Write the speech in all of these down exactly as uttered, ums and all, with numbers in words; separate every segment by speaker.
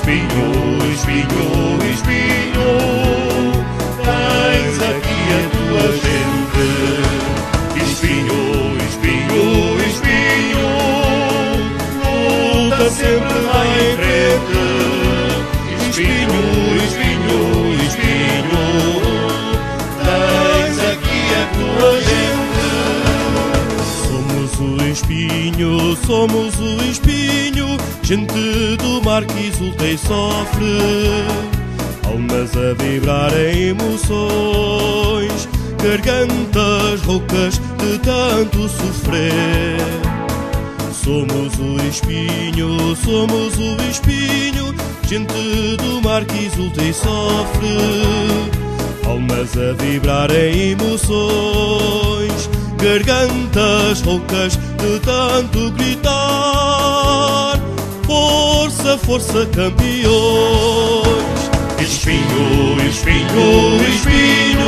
Speaker 1: Espinho, espinho, espinho, tens aqui a tua gente. Espinho, espinho, espinho, luta sempre lá em frente. Espinho, espinho, espinho, tens aqui a tua gente.
Speaker 2: Somos o espinho, somos o espinho, gente do mar que exulta e sofre, almas a vibrar em emoções, gargantas roucas de tanto sofrer. Somos o espinho, somos o espinho, gente do mar que exulta e sofre, almas a vibrar em emoções, gargantas roucas de tanto gritar. Força, força, campeões.
Speaker 1: Espinho, espinho, espinho,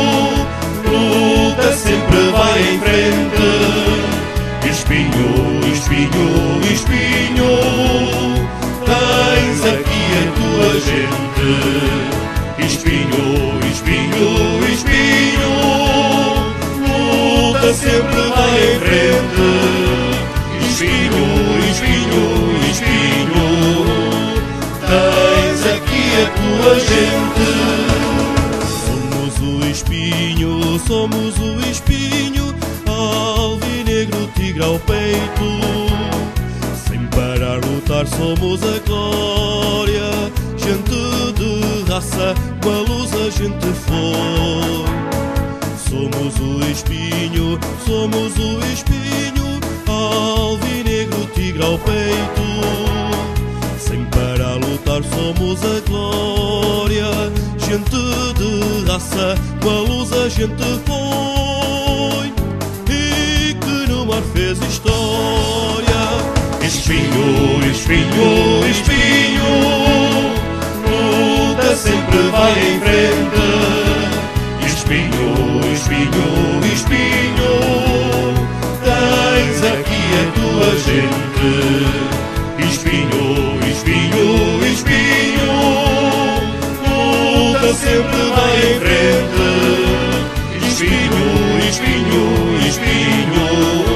Speaker 1: luta sempre vai em frente. Espinho, espinho, espinho, tens aqui a tua gente. Espinho, espinho, espinho, luta sempre vai em frente. Espinho, espinho, espinho, tens aqui a tua gente.
Speaker 2: Somos o espinho, somos o espinho, alvinegro, tigre ao peito. Sem parar lutar somos a glória, gente de raça, com a luz a gente foi. Somos o espinho, somos o espinho, alvinegro, tigre ao peito. Sem parar lutar somos a glória, gente de raça, com a luz a gente foi, e que no mar fez história.
Speaker 1: Espinho, espinho, espinho, luta sempre vai em frente. Espinho, espinho, espinho, tens aqui a tua gente. Espinho, espinho, espinho, luta sempre vai em frente. Espinho, espinho, espinho,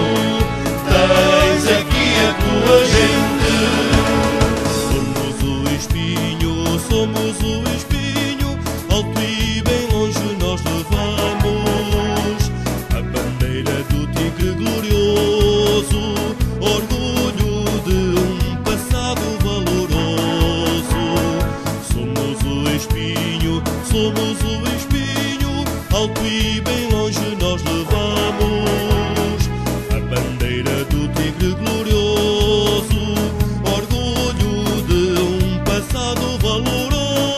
Speaker 1: tens aqui a tua gente.
Speaker 2: Somos o espinho, somos o espinho, alto e bem longe nós levamos a bandeira do tigre glorioso, orgulho de um passado valoroso. Somos o espinho, somos o espinho, alto e bem longe nós levamos a bandeira do tigre glorioso, orgulho de um passado valoroso.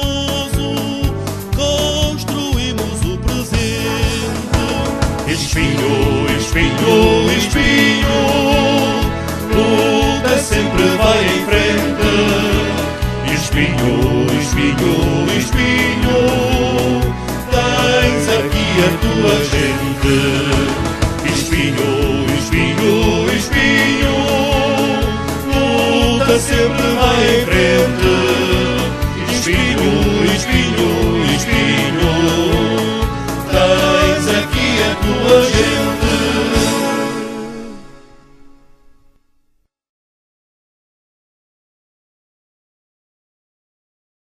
Speaker 2: Construímos o presente.
Speaker 1: Espinho, espinho, espinho, luta sempre vai em frente. Espinho, espinho, espinho, tens aqui a tua gente. Espinho, espinho, espinho, luta sempre vai em frente. Espinho, espinho, espinho, tens aqui a tua gente.